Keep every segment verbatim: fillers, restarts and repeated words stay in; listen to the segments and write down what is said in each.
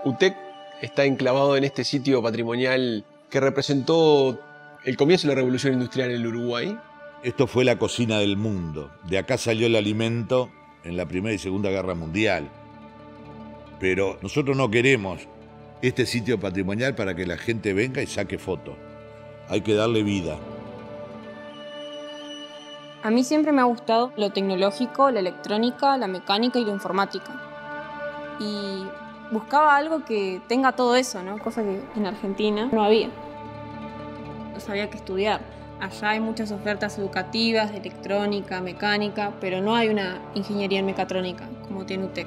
UTEC está enclavado en este sitio patrimonial que representó el comienzo de la revolución industrial en el Uruguay. Esto fue la cocina del mundo. De acá salió el alimento en la Primera y Segunda Guerra Mundial. Pero nosotros no queremos este sitio patrimonial para que la gente venga y saque fotos. Hay que darle vida. A mí siempre me ha gustado lo tecnológico, la electrónica, la mecánica y la informática. Y buscaba algo que tenga todo eso, ¿no? Cosa que en Argentina no había. No sabía qué estudiar. Allá hay muchas ofertas educativas de electrónica, mecánica, pero no hay una ingeniería en mecatrónica como tiene UTEC.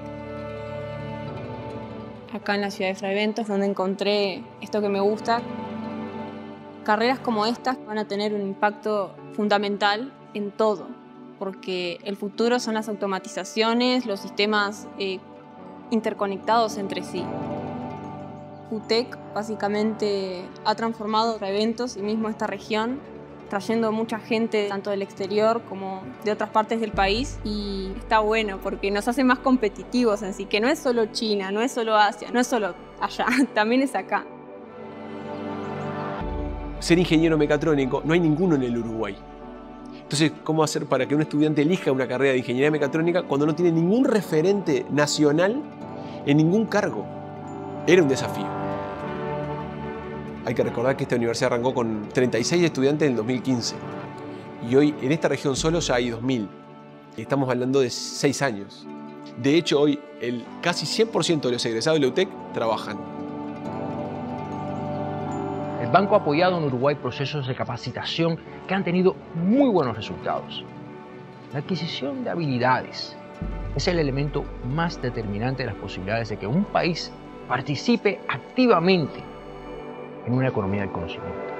Acá en la ciudad de Fray Bentos, donde encontré esto que me gusta, carreras como estas van a tener un impacto fundamental en todo, porque el futuro son las automatizaciones, los sistemas eh, interconectados entre sí. UTEC básicamente ha transformado Fray Bentos y mismo esta región, trayendo mucha gente tanto del exterior como de otras partes del país, y está bueno porque nos hace más competitivos en sí, que no es solo China, no es solo Asia, no es solo allá, también es acá. Ser ingeniero mecatrónico no hay ninguno en el Uruguay. Entonces, ¿cómo hacer para que un estudiante elija una carrera de ingeniería mecatrónica cuando no tiene ningún referente nacional en ningún cargo? Era un desafío. Hay que recordar que esta universidad arrancó con treinta y seis estudiantes en el dos mil quince. Y hoy en esta región solo ya hay dos mil. Estamos hablando de seis años. De hecho, hoy el casi cien por ciento de los egresados de la UTEC trabajan. El banco ha apoyado en Uruguay procesos de capacitación que han tenido muy buenos resultados. La adquisición de habilidades es el elemento más determinante de las posibilidades de que un país participe activamente en una economía del conocimiento.